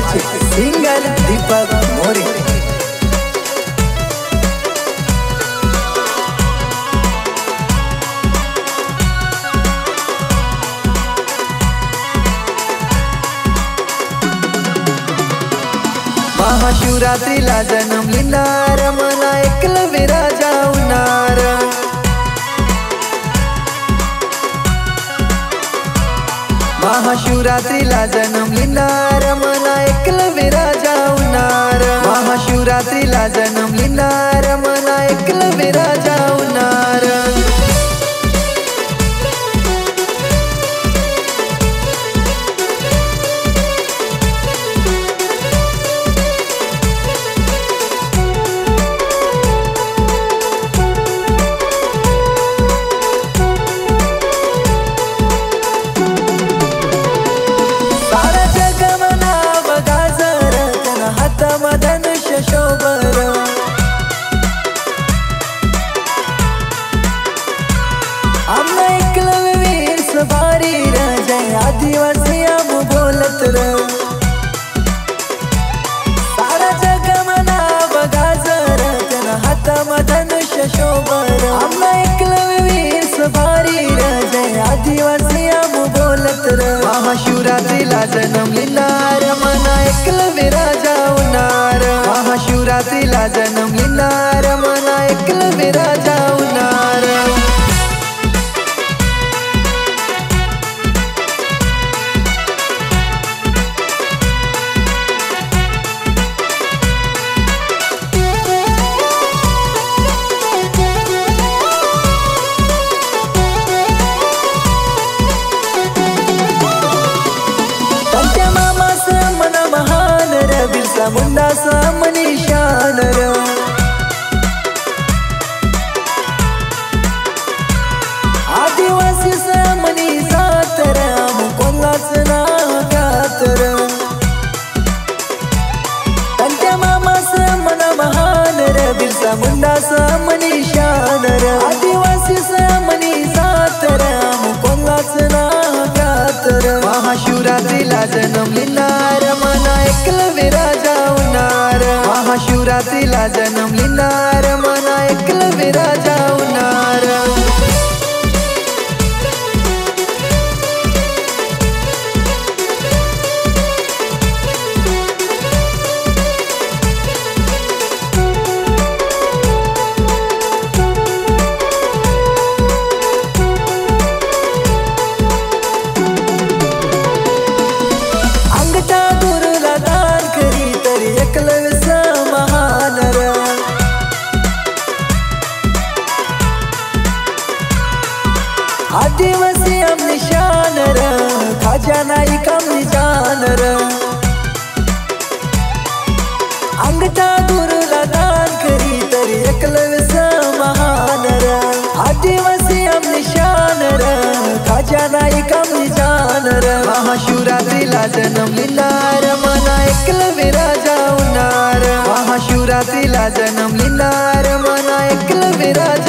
माझे सिंगर दीपक मोरे। महाशिवरात्रीला जन्मलिनार मना एकलव्य राजा होणार। महाशिवरात्रीला जन्मलिनार मना एकलव्य राजा होणार। महाशिवरात्रीला जन्मलिनार मना एकलव्य राजा होणार। आदिवासी आम बोलत र सारा जग मना बघा जर त्यानं हातामध्ये धनुष्य शोभर। आम्हा एकलव्य वीर सवारी र जय आदिवासी आम बोलत र। महाशिवरात्रीला जन्मलिनार मना एकलव्य राजा होणार। महाशिवरात्रीला जन्मलिनार मना एकलव्य राजा होणार। बिरसा मुंडा सामनी शान र आदिवासी सामनी जात र कोणाच नाव गात र। त्यांच्या मामा सामन महान र बिरसा मुंडा सामनी शान र आदिवासी सामनी जात र कोणाच नाव गात र। महाशिवरात्रीला जन्मलिनार मना एकलव्य राजा होणार। महाशिवरात्रीला जन्मलिनार मना एकलव्य राजा होणार। आदिवासी हम निशान र खाजा नाही कम निशान र। अंगठा गुरुला दान करी तरी एकलव्य महान र। आदिवासी हम निशान र खाजा नाही कम निशान र। महाशिवरात्रीला जन्मलिनार मना एकलव्य राजा होणार। महाशिवरात्रीला जन्मलिनार मना एकलव्य राजा